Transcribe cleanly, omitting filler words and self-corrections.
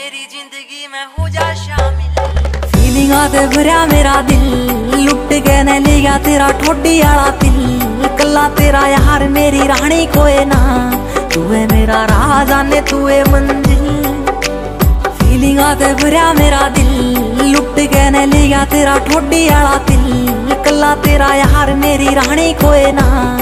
मेरी जिंदगी में हो जा शामिल। फीलिंगा ते भरया मेरा दिल, लुट के न लिया तेरा ठोडी आला दिल। कल्ला तेरा यार मेरी रानी कोई ना, तू है मेरा राजा ने तू है मंजिल। फीलिंगा ते भरया मेरा दिल, लुट के न लिया तेरा ठोडी आला दिल। कल्ला तेरा यार मेरी रानी कोई ना,